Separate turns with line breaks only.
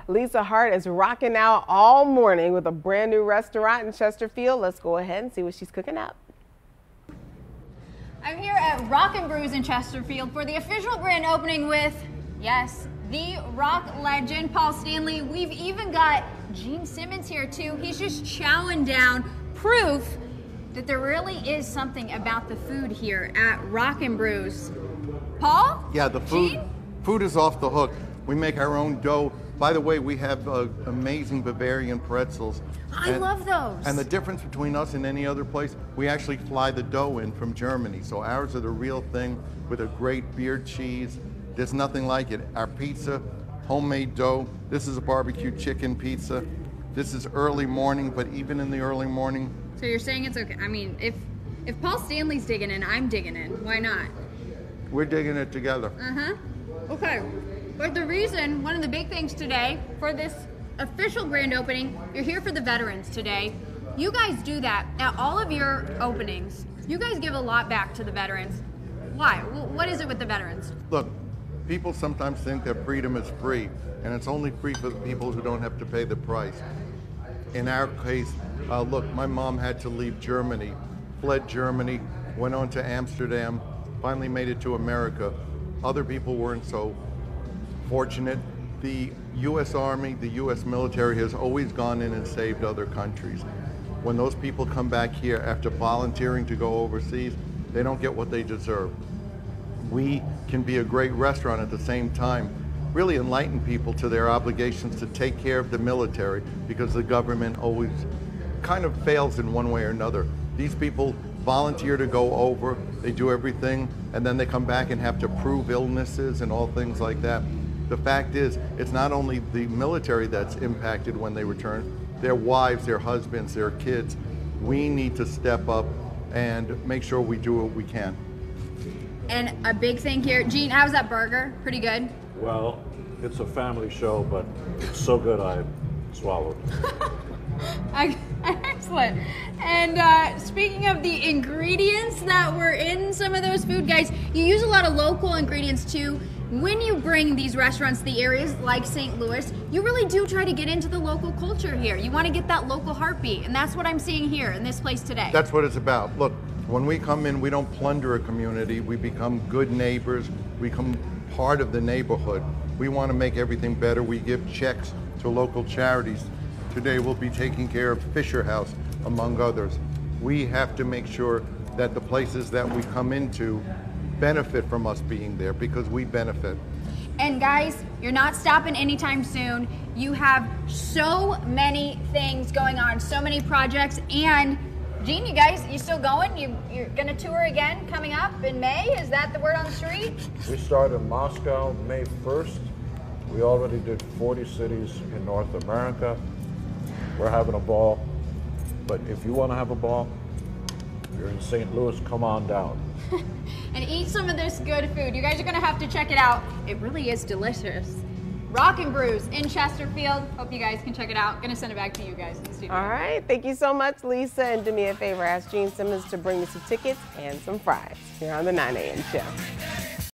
Lisa Hart is rocking out all morning with a brand new restaurant in Chesterfield. Let's go ahead and see what she's cooking up.
I'm here at Rock and Brews in Chesterfield for the official grand opening with, yes, the rock legend, Paul Stanley. We've even got Gene Simmons here too. He's just chowing down, proof that there really is something about the food here at Rock and Brews. Paul?
Yeah, the food is off the hook. We make our own dough. By the way, we have amazing Bavarian pretzels.
I love those.
And the difference between us and any other place, we actually fly the dough in from Germany. So ours are the real thing with a great beer cheese. There's nothing like it. Our pizza, homemade dough. This is a barbecue chicken pizza. This is early morning, but even in the early morning.
So you're saying it's okay. I mean, if Paul Stanley's digging in, I'm digging in. Why not?
We're digging it together.
Okay. But the reason, one of the big things today for this official grand opening, you're here for the veterans today. You guys do that at all of your openings. You guys give a lot back to the veterans. Why? What is it with the veterans?
Look, people sometimes think that freedom is free, and it's only free for the people who don't have to pay the price. In our case, look, my mom had to leave Germany, fled Germany, went on to Amsterdam, finally made it to America. Other people weren't so fortunate. The U.S. Army, the U.S. military has always gone in and saved other countries. When those people come back here after volunteering to go overseas, they don't get what they deserve. We can be a great restaurant at the same time, really enlighten people to their obligations to take care of the military, because the government always kind of fails in one way or another. These people volunteer to go over, they do everything, and then they come back and have to prove illnesses and all things like that. The fact is, it's not only the military that's impacted when they return, their wives, their husbands, their kids. We need to step up and make sure we do what we can.
And a big thing here, Gene, how's that burger? Pretty good?
Well, it's a family show, but it's so good I swallowed.
Excellent. And speaking of the ingredients that were in some of those food, guys, you use a lot of local ingredients too. When you bring these restaurants to the areas like St. Louis, you really do try to get into the local culture here. You want to get that local heartbeat, and that's what I'm seeing here in this place today.
That's what it's about. Look, when we come in, we don't plunder a community. We become good neighbors. We become part of the neighborhood. We want to make everything better. We give checks to local charities. Today we'll be taking care of Fisher House, among others. We have to make sure that the places that we come into benefit from us being there, because we benefit.
And guys, you're not stopping anytime soon. You have so many things going on, so many projects. And Gene, you still going? You're gonna tour again coming up in May? Is that the word on the street?
We start in Moscow May 1st. We already did 40 cities in North America. We're having a ball. But if you want to have a ball, you're in St. Louis, come on down.
And eat some of this good food. You guys are gonna have to check it out. It really is delicious. Rock and Brews in Chesterfield. Hope you guys can check it out. Gonna send it back to you guys in the studio.
All right, thank you so much, Lisa. And do me a favor, ask Gene Simmons to bring me some tickets and some fries here on the 9 a.m. show.